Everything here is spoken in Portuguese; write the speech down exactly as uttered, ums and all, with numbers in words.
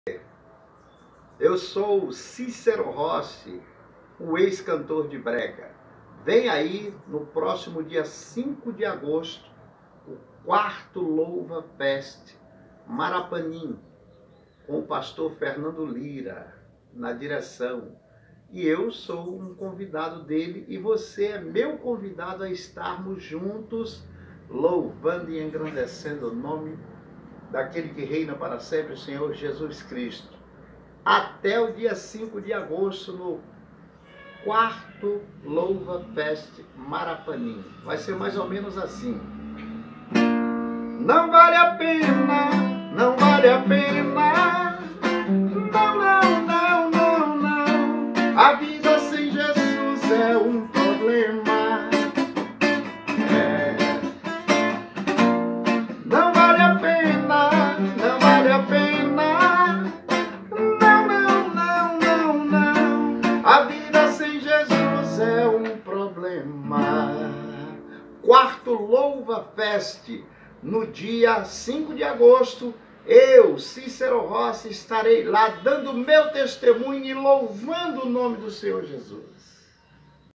Eu sou Cícero Rossi, o ex-cantor de brega. Vem aí, no próximo dia cinco de agosto, o quarto Louva Fest Marapanim, com o pastor Fernando Lira na direção. E eu sou um convidado dele e você é meu convidado a estarmos juntos, louvando e engrandecendo o nome daquele que reina para sempre, o Senhor Jesus Cristo. Até o dia cinco de agosto, no quarto Louva Fest Marapanim. Vai ser mais ou menos assim. Não vale a pena, não vale a pena, não, não, não, não, não. A vida sem Jesus é um problema. É. Não vale a pena, não vale a pena, não, não, não, não, não. A vida sem Jesus é um problema. Quarto Louva Fest, no dia cinco de agosto, eu, Cícero Rossi, estarei lá dando meu testemunho e louvando o nome do Senhor Jesus.